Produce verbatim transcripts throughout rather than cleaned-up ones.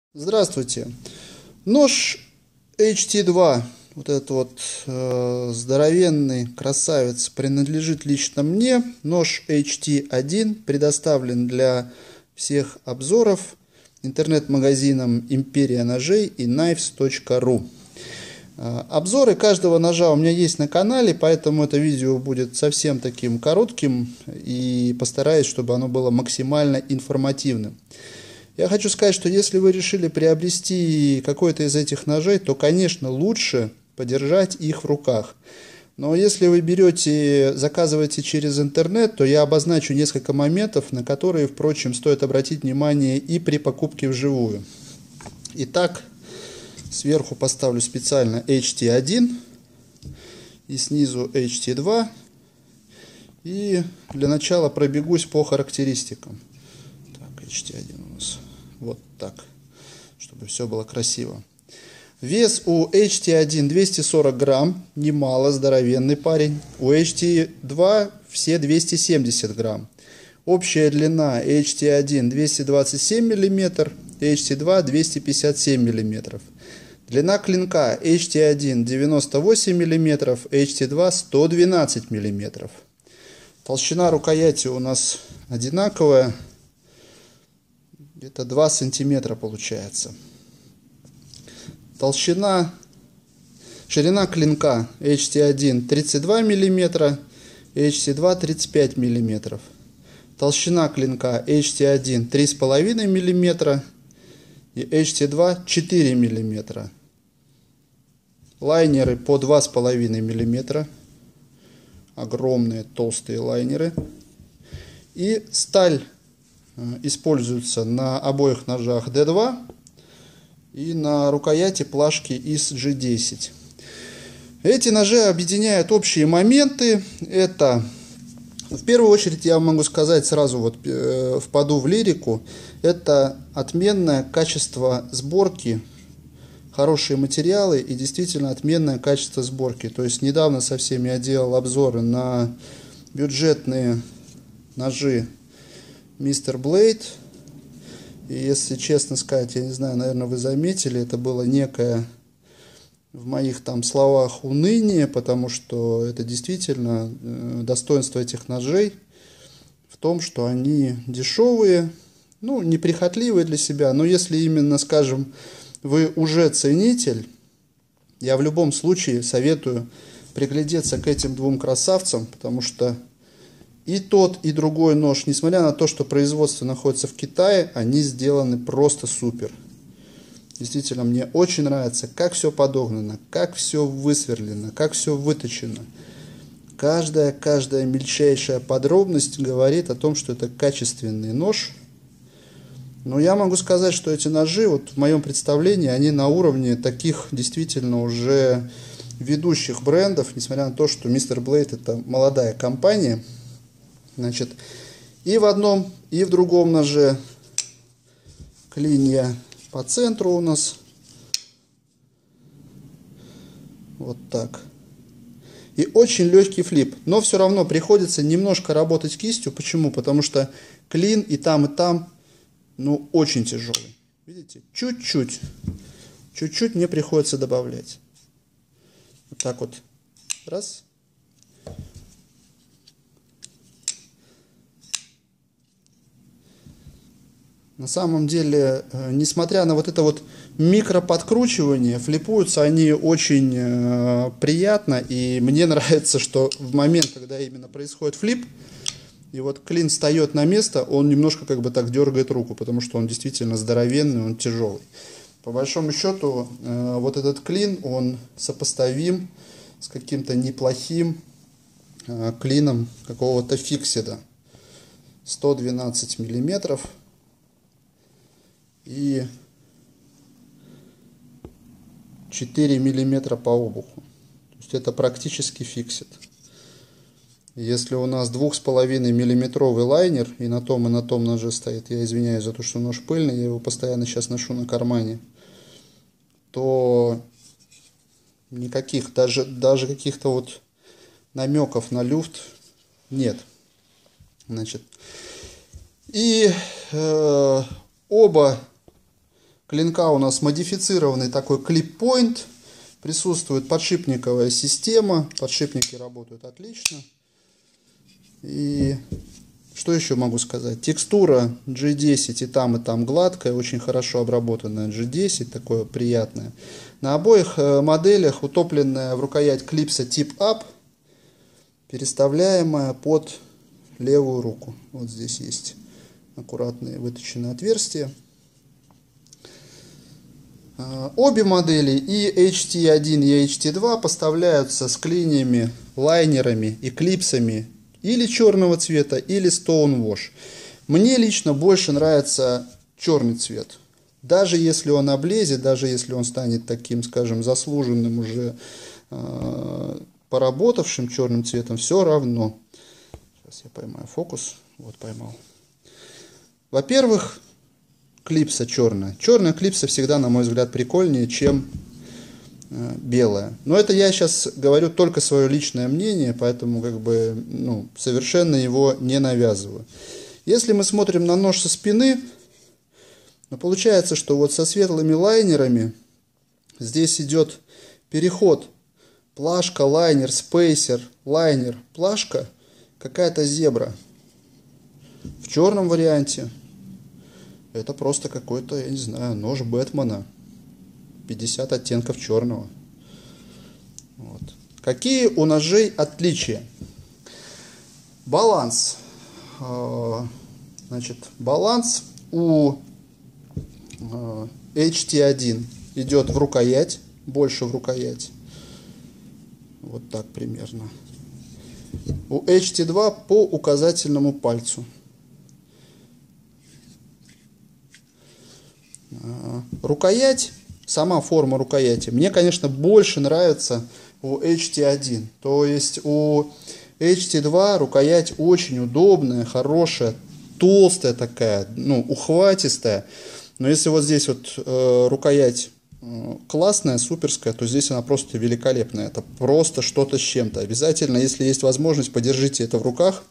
Здравствуйте. Нож эйч ти два, вот этот вот э, здоровенный красавец, принадлежит лично мне. Нож эйч ти один предоставлен для всех обзоров интернет-магазином Империя ножей и Knives точка ру. Обзоры каждого ножа у меня есть на канале, поэтому это видео будет совсем таким коротким и постараюсь, чтобы оно было максимально информативным. Я хочу сказать, что если вы решили приобрести какой-то из этих ножей, то, конечно, лучше подержать их в руках. Но если вы берете, заказываете через интернет, то я обозначу несколько моментов, на которые, впрочем, стоит обратить внимание и при покупке вживую. Итак, сверху поставлю специально эйч ти один и снизу эйч ти два. И для начала пробегусь по характеристикам. Так, эйч ти один у нас вот так, чтобы все было красиво. Вес у эйч ти один двести сорок грамм, немало, здоровенный парень. У эйч ти два все двести семьдесят грамм. Общая длина эйч ти один двести двадцать семь миллиметров, эйч ти два двести пятьдесят семь миллиметров. Длина клинка эйч ти один девяносто восемь миллиметров, эйч ти два сто двенадцать миллиметров. Толщина рукояти у нас одинаковая, где-то два сантиметра получается. Толщина, ширина клинка эйч ти один тридцать два миллиметра, эйч ти два тридцать пять миллиметров. Толщина клинка эйч ти один три с половиной миллиметра и эйч ти два четыре миллиметра. Лайнеры по два с половиной миллиметра. Огромные толстые лайнеры. И сталь используется на обоих ножах дэ два и на рукояти плашки ис джи десять. Эти ножи объединяют общие моменты. Это, в первую очередь, я могу сказать сразу, вот э, впаду в лирику, это отменное качество сборки, хорошие материалы и действительно отменное качество сборки. То есть недавно совсем я делал обзоры на бюджетные ножи мистер Blade. И если честно сказать, я не знаю, наверное, вы заметили, это было некое в моих там словах уныние, потому что это действительно э, достоинство этих ножей в том, что они дешевые, ну, неприхотливые для себя, но если именно, скажем, вы уже ценитель, я в любом случае советую приглядеться к этим двум красавцам, потому что и тот, и другой нож, несмотря на то, что производство находится в Китае, они сделаны просто супер. Действительно, мне очень нравится, как все подогнано, как все высверлено, как все выточено. Каждая, каждая мельчайшая подробность говорит о том, что это качественный нож. Но я могу сказать, что эти ножи, вот в моем представлении, они на уровне таких действительно уже ведущих брендов, несмотря на то, что мистер Blade это молодая компания. Значит, и в одном, и в другом ноже клинья по центру у нас. Вот так. И очень легкий флип. Но все равно приходится немножко работать кистью. Почему? Потому что клин и там, и там, ну, очень тяжелый. Видите? Чуть-чуть. Чуть-чуть мне приходится добавлять. Вот так вот. Раз. На самом деле, несмотря на вот это вот микроподкручивание, флипуются они очень э, приятно. И мне нравится, что в момент, когда именно происходит флип, и вот клин встает на место, он немножко как бы так дергает руку, потому что он действительно здоровенный, он тяжелый. По большому счету, э, вот этот клин, он сопоставим с каким-то неплохим э, клином какого-то фиксида. сто двенадцать миллиметров. И четыре миллиметра по обуху. То есть это практически фиксит. Если у нас два с половиной миллиметровый лайнер и на том и на том ноже стоит, я извиняюсь за то, что нож пыльный, я его постоянно сейчас ношу на кармане, то никаких, даже, даже каких-то вот намеков на люфт нет. Значит, и э, оба клинка у нас модифицированный такой клип-пойнт. Присутствует подшипниковая система. Подшипники работают отлично. И что еще могу сказать? Текстура джи десять и там, и там гладкая. Очень хорошо обработанная джи десять. Такое приятное. На обоих моделях утопленная в рукоять клипса тип ап. Переставляемая под левую руку. Вот здесь есть аккуратные выточенные отверстия. Обе модели, и эйч ти один, и эйч ти два, поставляются с клиньями, лайнерами и клипсами или черного цвета, или Stonewash. Мне лично больше нравится черный цвет. Даже если он облезет, даже если он станет таким, скажем, заслуженным уже э, поработавшим черным цветом, все равно. Сейчас я поймаю фокус. Вот поймал. Во-первых, клипса черная. Черная клипса всегда, на мой взгляд, прикольнее, чем э, белая. Но это я сейчас говорю только свое личное мнение, поэтому как бы ну, совершенно его не навязываю. Если мы смотрим на нож со спины, ну, получается, что вот со светлыми лайнерами здесь идет переход плашка, лайнер, спейсер, лайнер, плашка, какая-то зебра. В черном варианте это просто какой-то, я не знаю, нож Бэтмена. пятьдесят оттенков черного. Вот. Какие у ножей отличия? Баланс. Значит, баланс у эйч ти один идет в рукоять, больше в рукоять. Вот так примерно. У эйч ти два по указательному пальцу. Рукоять, сама форма рукояти, мне, конечно, больше нравится у эйч ти один. То есть у эйч ти два рукоять очень удобная, хорошая, толстая такая, ну, ухватистая. Но если вот здесь вот э, рукоять э, классная, суперская, то здесь она просто великолепная. Это просто что-то с чем-то. Обязательно, если есть возможность, подержите это в руках.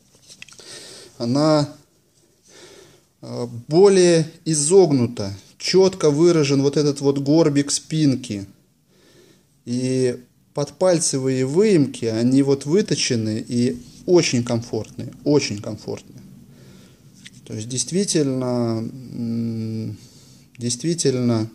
Она более изогнута, четко выражен вот этот вот горбик спинки. И подпальцевые выемки, они вот выточены и очень комфортные, очень комфортные. То есть действительно, действительно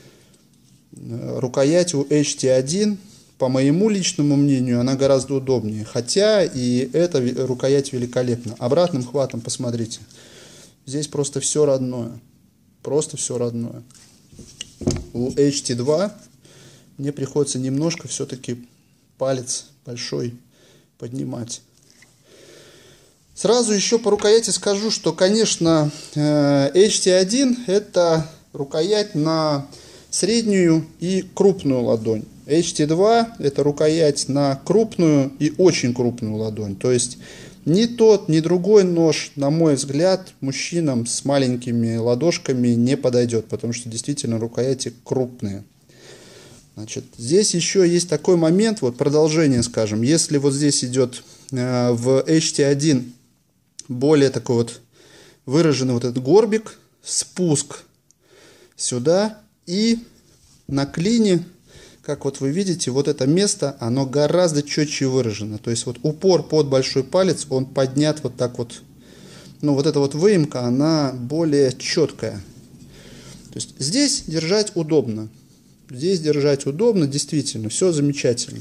рукоять у эйч ти один, по моему личному мнению, она гораздо удобнее. Хотя и эта рукоять великолепна. Обратным хватом посмотрите. Здесь просто все родное. Просто все родное. У эйч ти два мне приходится немножко все-таки палец большой поднимать. Сразу еще по рукояти скажу, что, конечно, эйч ти один это рукоять на среднюю и крупную ладонь. эйч ти два это рукоять на крупную и очень крупную ладонь. То есть ни тот, ни другой нож, на мой взгляд, мужчинам с маленькими ладошками не подойдет, потому что действительно рукояти крупные. Значит, здесь еще есть такой момент, вот продолжение, скажем, если вот здесь идет э, в эйч ти один более такой вот выраженный вот этот горбик, спуск сюда, и на клине, как вот вы видите, вот это место, оно гораздо четче выражено. То есть вот упор под большой палец, он поднят вот так вот. Ну вот эта вот выемка, она более четкая. То есть здесь держать удобно. Здесь держать удобно, действительно, все замечательно.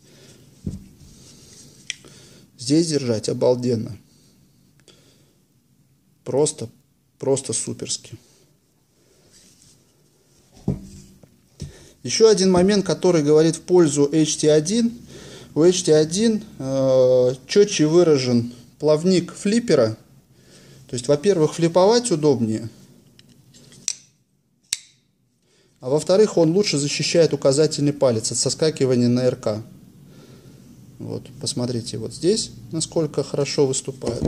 Здесь держать обалденно. Просто, просто суперски. Еще один момент, который говорит в пользу эйч ти один. У эйч ти один э, четче выражен плавник флиппера. То есть, во-первых, флиповать удобнее. А во-вторых, он лучше защищает указательный палец от соскакивания на эр ка. Вот, посмотрите, вот здесь, насколько хорошо выступает.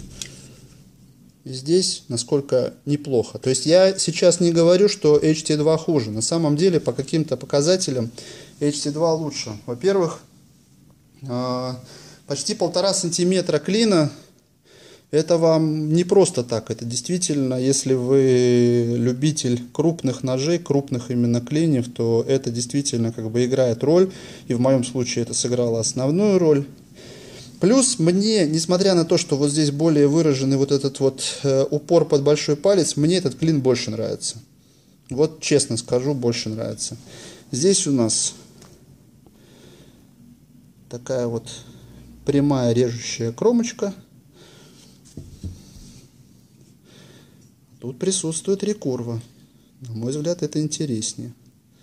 И здесь, насколько неплохо. То есть я сейчас не говорю, что эйч ти два хуже. На самом деле, по каким-то показателям эйч ти два лучше. Во-первых, почти полтора сантиметра клина Это вам не просто так, это действительно, если вы любитель крупных ножей, крупных именно клиньев, то это действительно как бы играет роль, и в моем случае это сыграло основную роль. Плюс мне, несмотря на то, что вот здесь более выраженный вот этот вот э, упор под большой палец, мне этот клин больше нравится. Вот честно скажу, больше нравится. Здесь у нас такая вот прямая режущая кромочка. Тут присутствует рекурва. На мой взгляд, это интереснее.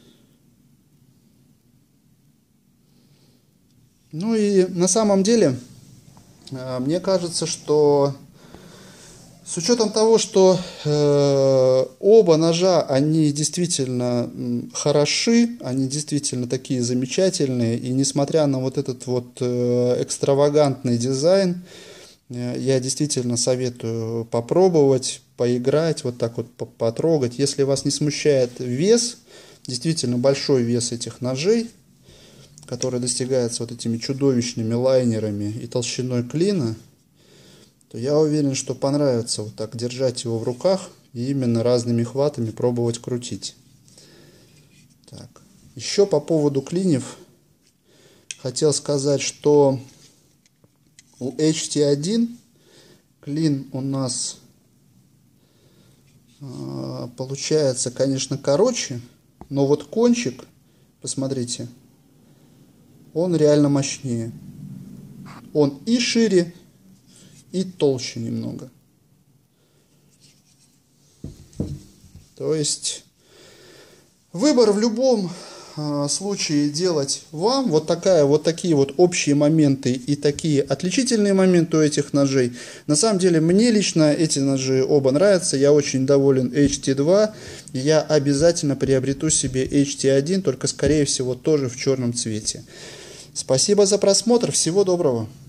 Ну и на самом деле, мне кажется, что с учетом того, что э, оба ножа, они действительно хороши, они действительно такие замечательные, и несмотря на вот этот вот э, экстравагантный дизайн, э, я действительно советую попробовать, поиграть, вот так вот потрогать. Если вас не смущает вес, действительно большой вес этих ножей, который достигается вот этими чудовищными лайнерами и толщиной клина, то я уверен, что понравится вот так держать его в руках и именно разными хватами пробовать крутить. Так. Еще по поводу клиньев хотел сказать, что у эйч ти один клин у нас э, получается, конечно, короче, но вот кончик, посмотрите, он реально мощнее. Он и шире, и толще немного. То есть выбор в любом э, случае делать вам. Вот такая, вот такие вот общие моменты и такие отличительные моменты у этих ножей. На самом деле мне лично эти ножи оба нравятся. Я очень доволен эйч ти два. Я обязательно приобрету себе эйч ти один, только скорее всего тоже в черном цвете. Спасибо за просмотр. Всего доброго.